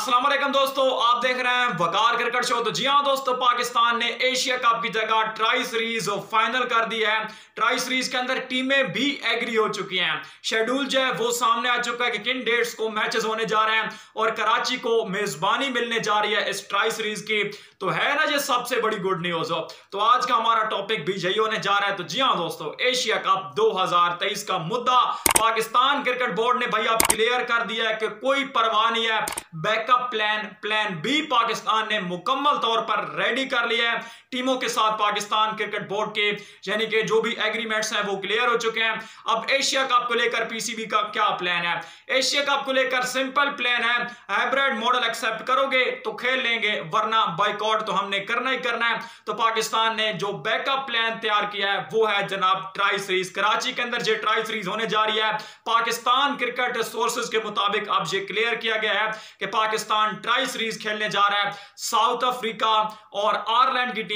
अस्सलाम वालेकुम दोस्तों, आप देख रहे हैं वकार क्रिकेट शो। तो जी हां दोस्तों, पाकिस्तान ने एशिया कप की जगह ट्राई सीरीज फाइनल कर दी है। ट्राई सीरीज के अंदर टीमें भी एग्री हो चुकी हैं। शेड्यूल जो है वो सामने आ चुका है कि किन डेट्स को मैचेस होने जा रहे हैं और कराची को मेजबानी मिलने जा रही है इस ट्राई सीरीज की। तो है ना ये सबसे बड़ी गुड न्यूज हो। तो आज का हमारा टॉपिक भी यही होने जा रहा है। तो जी हां दोस्तों, एशिया कप 2023 का मुद्दा पाकिस्तान क्रिकेट बोर्ड ने भाई अब क्लियर कर दिया है कि कोई परवाह नहीं है। बैकअप प्लान बी पाकिस्तान ने मुकम्मल तौर पर रेडी कर लिया है। टीमों के साथ पाकिस्तान क्रिकेट बोर्ड के यानी कि जो भी एग्रीमेंट्स हैं वो क्लियर हो चुके हैं। अब एशिया कप को लेकर पीसीबी का क्या प्लान है? एशिया कप को लेकर सिंपल प्लान है, हाइब्रिड मॉडल एक्सेप्ट करोगे तो खेल लेंगे, वरना बाइकआउट तो हमने करना ही करना है। तो पाकिस्तान ने जो बैकअप प्लान तैयार किया है वो है जनाब ट्राई सीरीज। कराची के अंदर जो ट्राई सीरीज होने जा रही है, पाकिस्तान क्रिकेट सोर्सेज के मुताबिक अब ये क्लियर किया गया है कि पाकिस्तान ट्राई सीरीज खेलने जा रहा है। साउथ अफ्रीका और आयरलैंड की टीम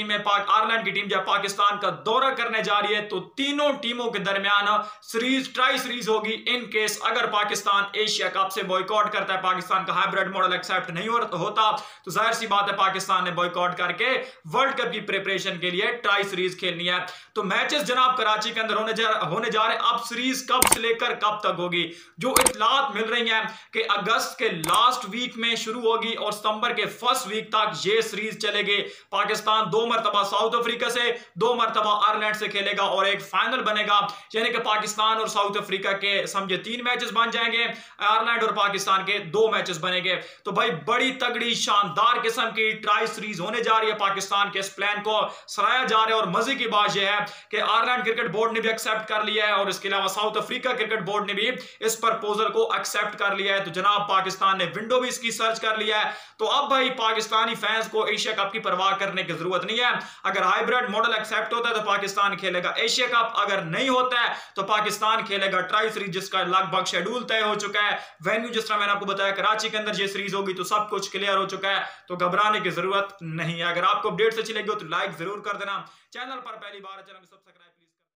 जो पाकिस्तान का दौरा करने जा रही है। तो तीनों टीमों के दरमियान ट्राई सीरीज होगी। इन केस अगर पाकिस्तान एशिया कप से बॉयकॉट करता है, पाकिस्तान का हाइब्रिड मॉडल एक्सेप्ट नहीं होता, तो जाहिर सी बात है पाकिस्तान ने बॉयकॉट करके वर्ल्ड कप की प्रिपरेशन के लिए ट्राई सीरीज खेलनी है। तो मैचेस जनाब कराची के अंदर होने जा रहे हैं। अब सीरीज कब से लेकर कब तक होगी? जो इत्तलात मिल रही हैं कि अगस्त के लास्ट वीक में शुरू होगी और सितंबर के फर्स्ट वीक तक ये सीरीज चलेगी। पाकिस्तान 2 मरतबा साउथ अफ्रीका से, 2 मरतबा आयरलैंड से खेलेगा और एक फाइनल बनेगा। यानी कि पाकिस्तान और साउथ अफ्रीका के समझे 3 मैचेस बन जाएंगे, आयरलैंड और पाकिस्तान के 2 मैचेस बनेंगे। तो भाई बड़ी तगड़ी शानदार किस्म की ट्राई सीरीज होने जा रही है। पाकिस्तान के इस प्लान को सराहा जा रहा है और मजे की बात यह है कि आयरलैंड क्रिकेट बोर्ड ने भी एक्सेप्ट कर लिया है और इसके अलावा साउथ अफ्रीका क्रिकेट बोर्ड ने भी इस प्रपोजल को एक्सेप्ट कर लिया है। तो जनाब पाकिस्तान ने विंडो भी इसकी सर्च कर लिया है। तो अब भाई पाकिस्तानी फैंस को एशिया कप की परवाह करने की जरूरत नहीं है। अगर हाइब्रिड मॉडल एक्सेप्ट होता है तो पाकिस्तान खेलेगा एशिया कप, अगर नहीं होता है तो पाकिस्तान खेलेगा ट्राई सीरीज, जिसका लगभग शेड्यूल तय हो चुका है। वेन्यू जिस तरह मैंने आपको बताया कराची के अंदर ये सीरीज होगी, तो सब कुछ क्लियर हो चुका है। तो घबराने की जरूरत नहीं है। अगर आपको अपडेट्स अच्छी लगी हो तो लाइक जरूर कर देना। चैनल पर पहली बार चैनल को सब्सक्राइब